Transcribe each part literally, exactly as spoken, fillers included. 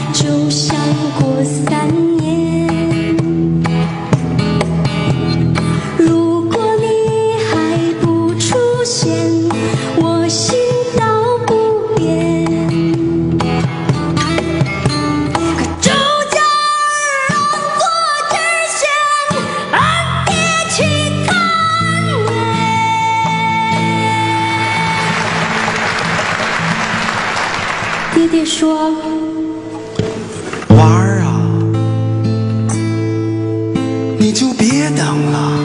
就像过三年。如果你还不出现，我心道不变。可周家人过之前，俺别去看你。爹爹说。 娃儿啊，你就别等了。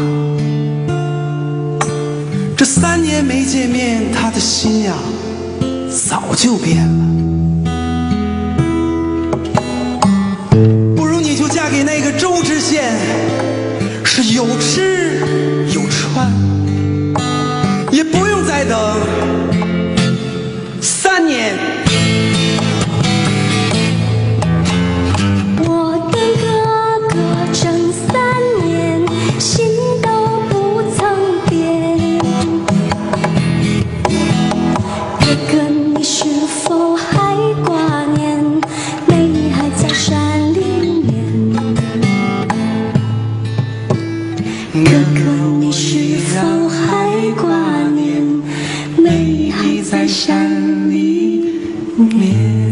这三年没见面，他的心呀，早就变了。不如你就嫁给那个周知县，是有吃有穿，也不用再等三年。 哥哥，你是否还挂念？妹还在山里面。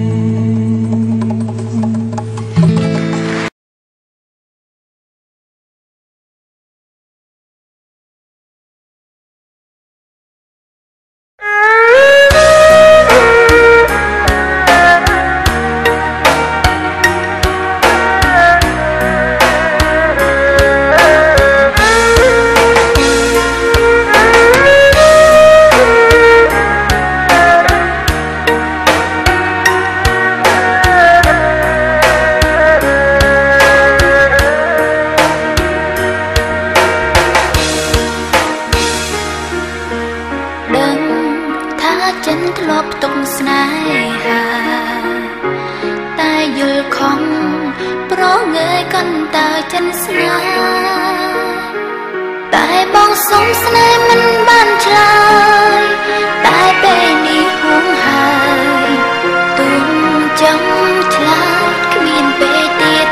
ចិនធ្លាប់ទុកស្នេហាតែយល់ខំប្រងើយកាន់តើចិនស្នេហ៍តែបងសុំស្នេហ៍មិនបានឆ្លើយតែពេលនេះហួងហើយទុំចាំឆ្លើយគ្មានពេលទៀត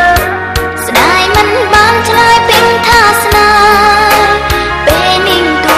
ស្ដាយមិនបានឆ្លើយពេញថាស្នេហ៍ពេលនាង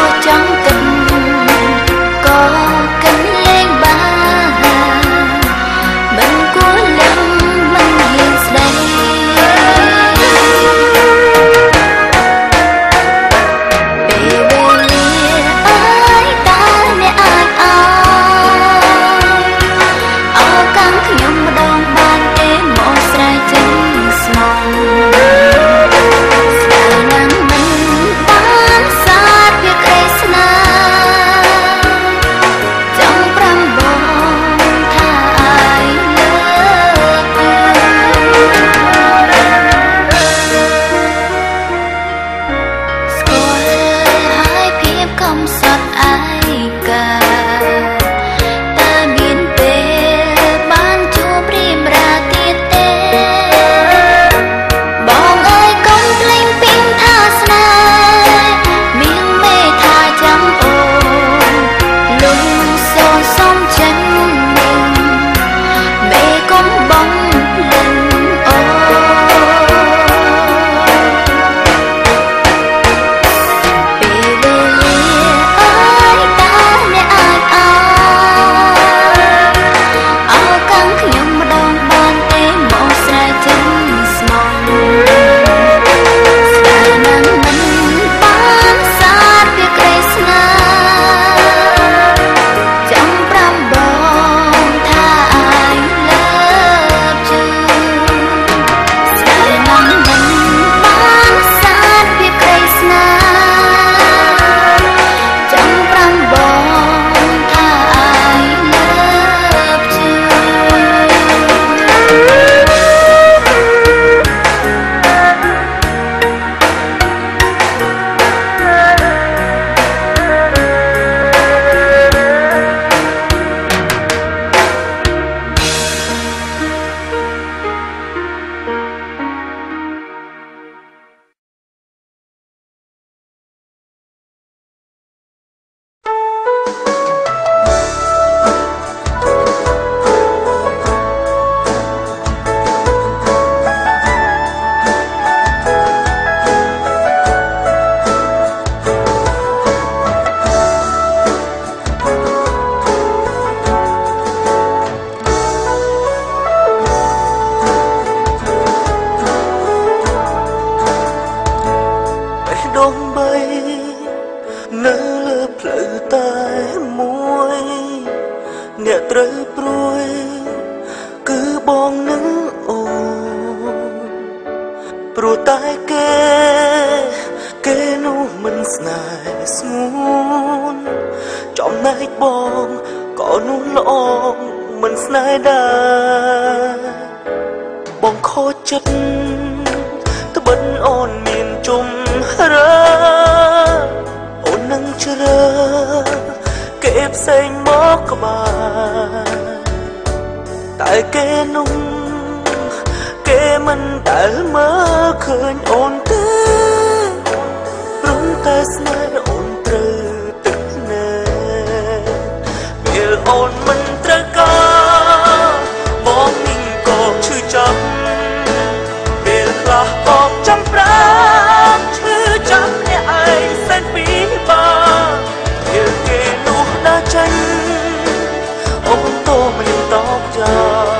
ស្នេហ៍ដែរបងខូចចិត្តត្បិតអូនមានជុំរើអូននឹងជ្រើគេផ្សេងមកក្បែរតែគេនោះគេមិនដែលមើលឃើញអូនទេព្រមតែស្នេហ៍អូនត្រូវទឹកណែពេលអូនមិនត្រូវការបងនឹងក៏ឈឺចាប់ពេលខ្លះក៏ចាំប្រាំឈឺចាប់អ្នកឯងសែនពីបាពេលគេនោះដើរចេញអូនតោមិនតបយ៉ា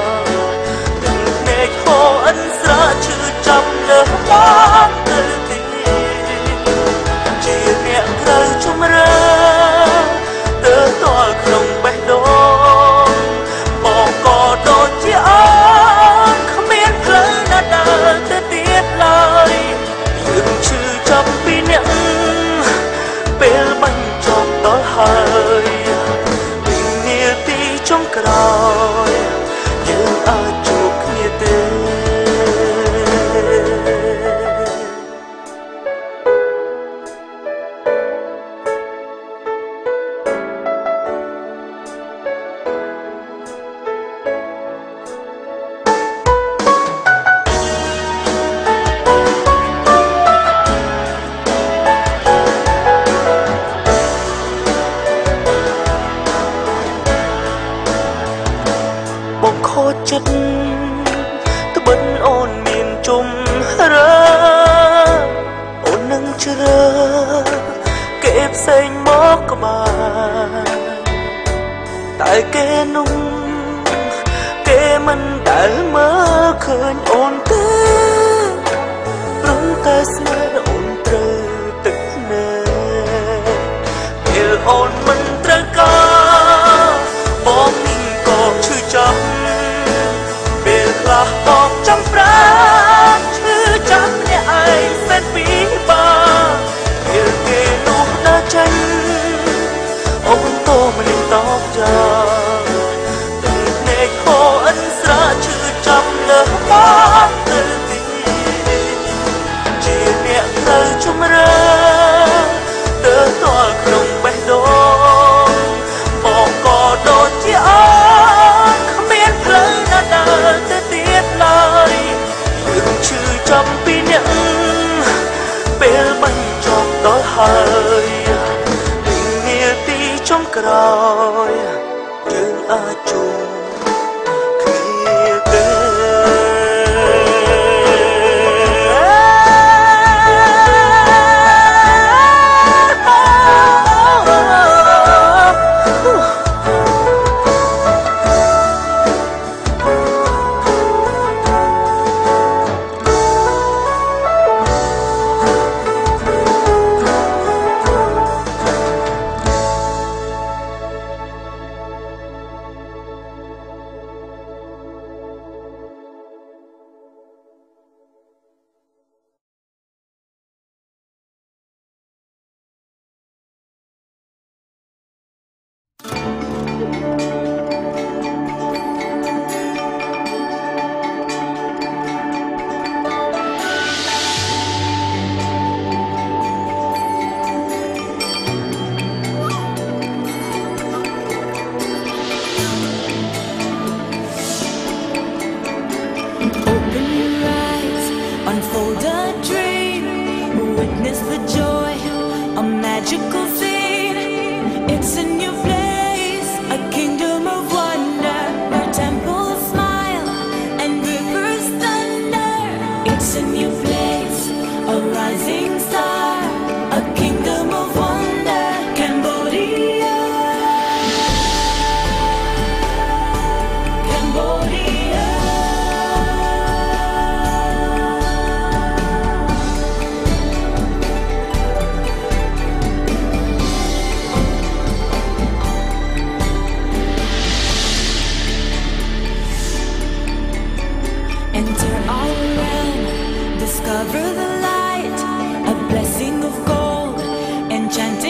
អិនស្រៈឈឺចាប់លើបងទៅទីជាអ្នកត្រូវជំរឿទៅតល់ក្នុងបេះដូងបងក៏ដូចជាអូនគ្មានផ្លូវណាដើរទៅទៀតឡើយយើងឈឺចាប់ពីអ្នកពេលបាញ់ចប់ដល់ហើយពីនាទីចុងក្រោយយើងអាចជួបគ្នាទេបងខូចចិត្តត្បិតអូនមានជុំរើអូននឹងជ្រើគេផ្សេងមកក្បែរតែគេនោះគេមិនដែលមើលឃើញអូនទេព្រមតែស្នេហ៍អូនត្រូវទឹកណែពេលអូនមិនត្រូវការបងនឹងក៏ឈឺចាប់ពេលខ្លះក៏ចាំប្រាំឈឺចាប់អ្នកឯងសែនពីបាពេលគេនោះដើរចេញអូនតោមិនតបយ៉ាទឹកភ្នែកខោអិនស្រៈឈឺចាប់លើបងទៅទីជាអ្នកត្រូវជំរឿទៅតល់ក្នុងបេះដូងបងក៏ដូចជាអូនគ្មានផ្លូវណាដើរទៅទៀតឡើយយើងឈឺចាប់ពីអ្នកពេលបាញ់ចប់ដល់ហើយពីនាទីចុងក្រោយយើងអាចជួបគ្នាទេ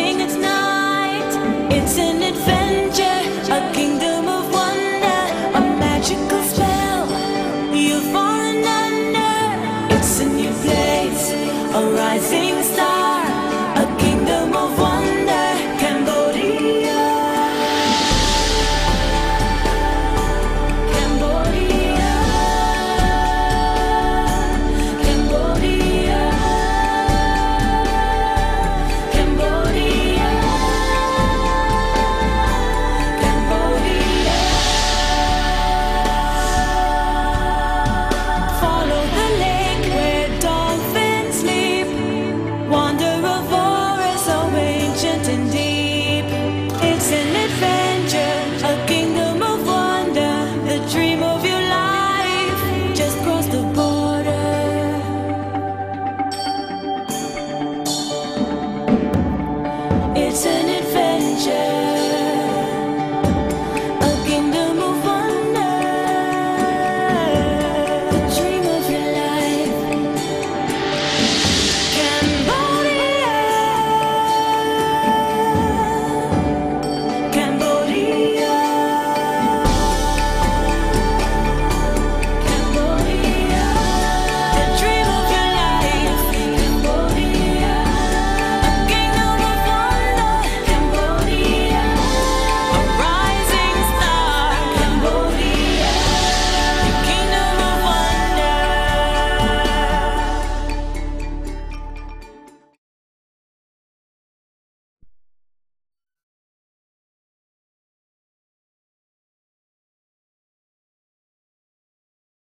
It's an adventure, a kingdom of wonder.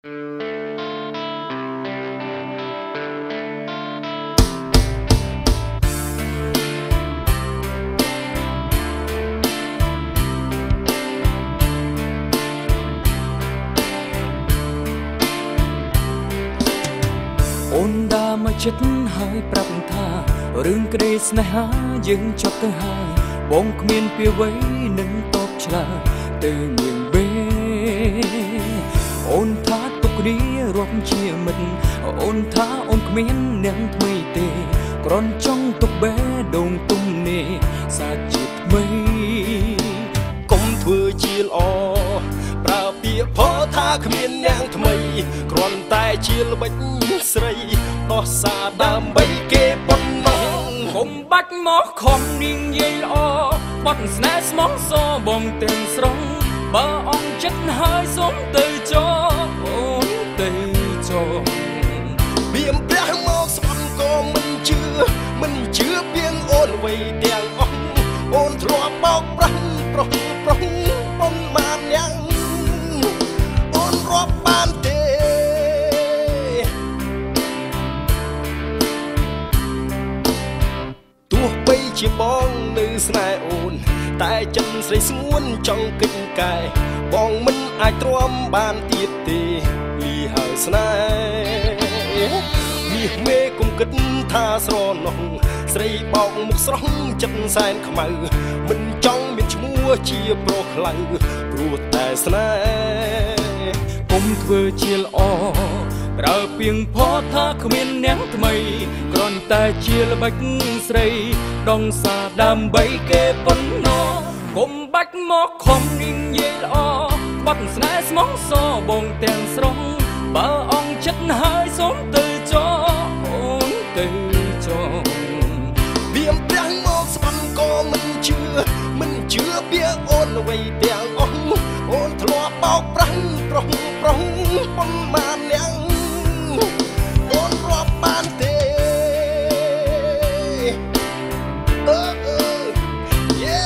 អូនដើរមកចិត្តហើយប្រាប់ថារឿងក្តីស្នេហាយើងចប់ទៅហើយបងគ្មានពីអ្វីនឹងតបឆ្លើយទៅនាងបេអូនថាទុកគ្នារាប់ជាមិត្តអូនថាអូនគ្មានអ្នកថ្មីទេគ្រាន់ចង់ទុកបេះដូងទុំនេះសាជាថ្មីកុំធ្វើជាល្អប្រើពាក្យផថាគ្មានអ្នកថ្មីគ្រាន់តែជាល្បិចស្រីដោះសារដើម្បីគេប៉ុណ្ណោះកុំបាច់មកខំនាងយាយល្អបត់ស្នេហ៍ស្មោះសរបងទាំងស្រុងបើអងចិត្តហើយសូមទៅចោអូនទៅចោបៀមព្រះមកស្បន់ក៏មិនជឿមិនជឿពីងអូនអ្វីទាំងអស់អូនធ្លាប់បោកប្រាស់ប្រុសប្រុសប៉ុន្មានយ៉ាងអូនរាប់បានទេទោះបីជាបងនៅស្នេហ៍អូនតែចិត្តស្រីស្ងួនចង់គិតកែបងមិនអាចទ្រាំបានទៀតទេលីហើយស្នេហ៍មាសមេគុំគិតថាស្រណោះស្រីបោកមុខស្រស់ចិត្តសែនខ្មៅមិនចង់មានឈ្មោះជាប្រុសខ្លៅព្រោះតែស្នេហ៍កុំធ្វើជាល្អប្រើពីងផថាគ្មានអ្នកថ្មីគ្រាន់តែជាល្បិចស្រីដងសាដើម្បីគេប៉ុណ្ណោះកុំបាច់មកខំនាងយាយល្អបាត់ស្នេហ៍ស្មោះសរបងទាំងស្រុងបើអងចិត្តហើយសូមទៅចោអូនទៅចោបៀមព្រះមកស្បន់ក៏មិនជឿមិនជឿពីអូនអ្វីទាំងអស់អូនធ្លាប់បោកប្រាស់ប្រុសប្រុសប៉ុន្មានអ្នកអូនរាប់បានទេអឺអឺយេ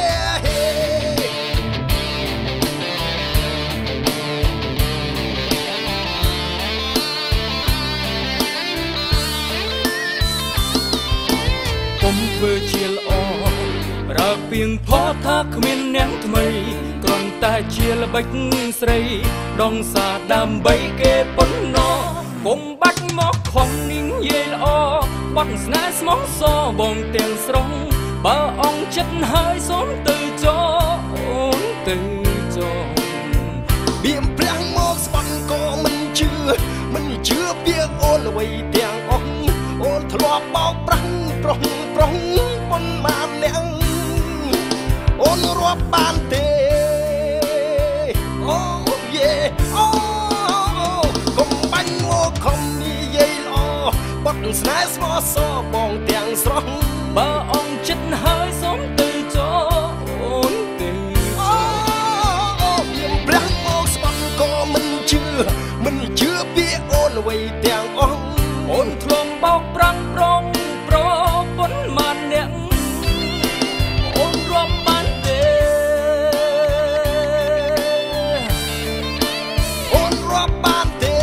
កុំធ្វើជាល្អប្រើពីងផថាគ្មានអ្នកថ្មីគ្រាន់តែជាល្បិចស្រីដងសាដើម្បីគេប៉ុណ្ណោះកុំបាច់មកខំនាងយាយល្អបត់ស្នេហ៍ស្មោះសរបងទាំងស្រុងបើអងចិត្តហើយសូមទៅចោអូនទៅចោបៀមព្រះមកស្បន់ក៏មិនជឿមិនជឿពីអូនអ្វីទាំងអស់អូនធ្លាប់បោកប្រាស់ប្រុសប្រុសប៉ុន្មានអ្នកអូនរាប់បានទេអូយេអូកុំបាញ់មកខំនិយាយល្អបាត់ស្នេហ៍ស្មោះសរបងទាំងស្រស់បើអងចិត្តហើយសូមទៅចោអូនទៅអូមានព្រះមកស្បន់ក៏មិនជឿមិនជឿពីអូនអ្វីទាំងអស់អូនធ្លាប់បោកប្រាំងប្រងប្រប៉ុន្មានអ្នកអូនរាប់បានទេអូនរាប់បានទេ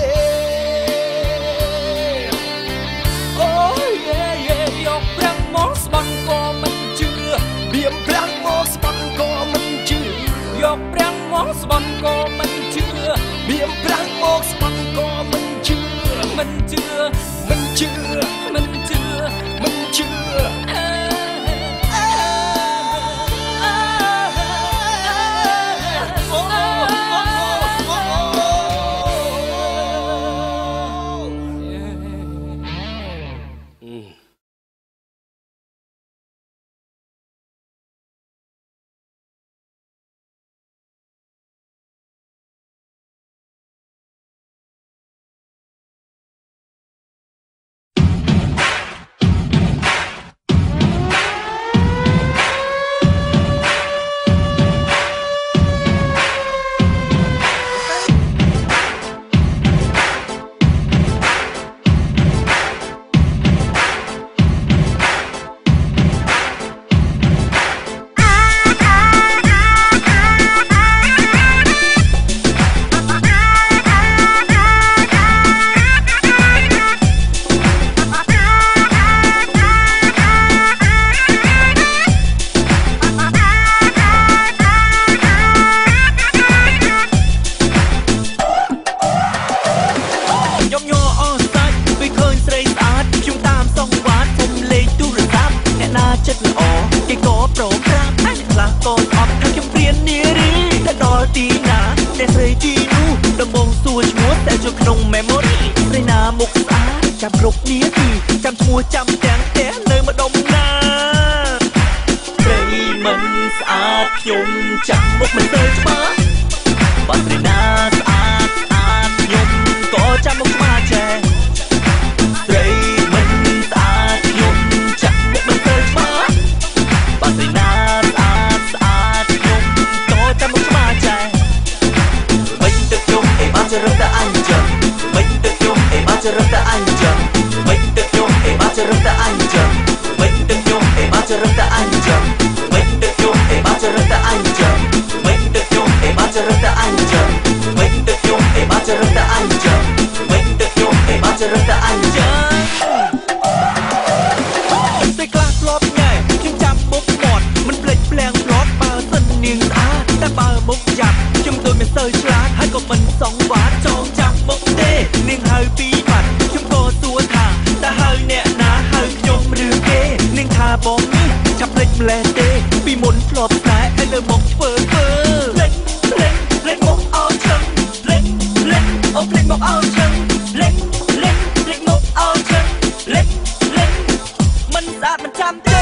អូយេយេយកប្រាំងមកស្បន់ក៏មិនជឿបៀមប្រាំងមកស្បន់ក៏មិនជឿយកប្រាំងមកស្បន់ក៏មិនជឿបៀមប្រាំងមកស្បន់ក៏មិនជឿមិនជឿមិនជឿមិនជឿមិនជឿអ្នកស្រីទីនោះដំបងសួរឈ្មោះតែចូលក្នុង memory ស្រីណាមុខស្អាតចាំគ្រប់នាទីចាំឈ្មោះចាំទាំងផ្ទះនៅម្ដុំណាស្រីមិនស្អាតខ្ញុំចាំមុខមិនទៅច្បាស់បើស្រីណាស្អាតស្អាតខ្ញុំក៏ចាំមុខច្បាស់ចេះស្រីមិនស្អាតខ្ញុំចាំមុខមិនទៅច្បាស់បើស្រីណាស្អាតស្អាតខ្ញុំក៏ចាំមុខច្បាស់ចេះមិនទឹកខ្ញុំអីបានចរិតតែអញ្ចឹងមិនទឹកខ្ញុំអីបានចរិតតែអញ្ចឹងមិនទឹកខ្ញុំអីបានចរិតតែអញ្ចឹងមិនទឹកខ្ញុំអីបានចរិតតែអញ្ចឹងមិនទឹកខ្ញុំអីបានចរិតតែអញ្ចឹងមិនទឹកខ្ញុំអីបានចរិតតែអញ្ចឹងមិនទឹកខ្ញុំអីបានចរិតតែអញ្ចឹងមិនទឹកខ្ញុំអីបានចរិតតែអញ្ចឹងតែខ្លះធ្លាប់ញ៉ែខ្ញុំចាំមុខមាត់មិនភ្លេចភ្លាំងផ្លត់បើសិននាងស្អាតតែបើមុខយ៉ាប់ខ្ញុំដូចមិនសូវឆ្លាតហើយក៏មិនសង្វាតចងចាំមុខទេនាងហៅពីបាត់ខ្ញុំក៏សួរថាតើហៅអ្នកណាហៅខ្ញុំឬគេនាងថាបងនេះឆាប់ភ្លេចម្លេះទេពីមុនធ្លាប់តែឲ្យលើមុខធ្វើធ្វើភ្លេចភ្លេចភ្លេចមុខអោឆឹងភ្លេចភ្លេចអូភ្លេចមុខអោឆឹងភ្លេចភ្លេចភ្លេចមុខអោឆឹងភ្លេចភ្លេចមិនស្អាតមិនចាំទេ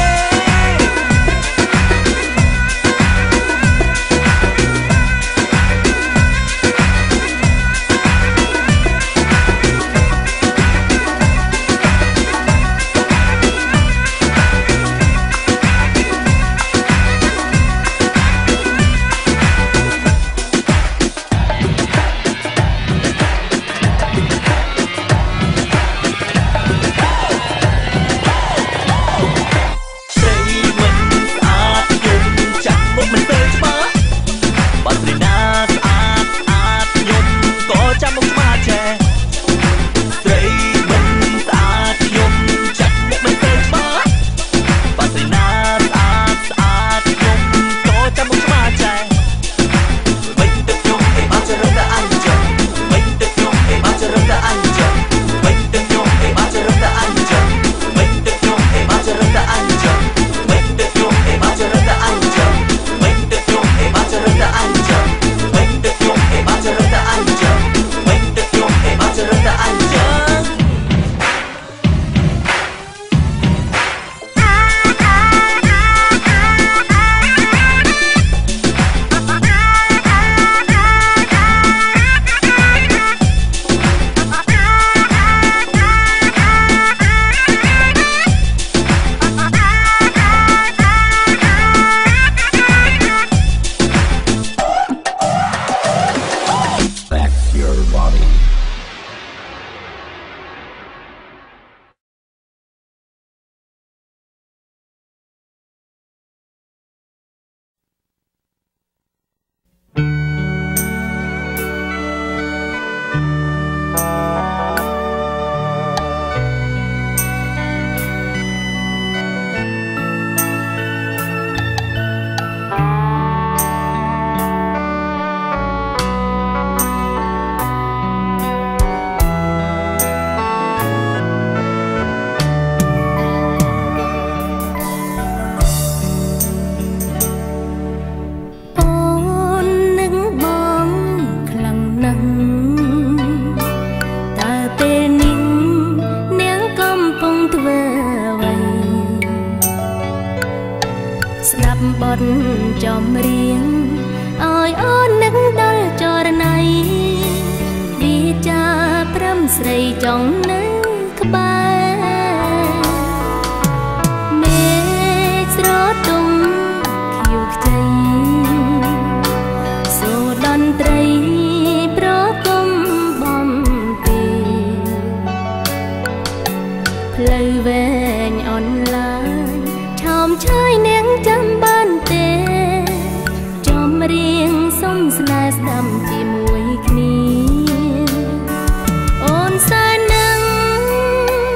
អូនសែននឹង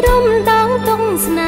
ดมดาวตรงสนา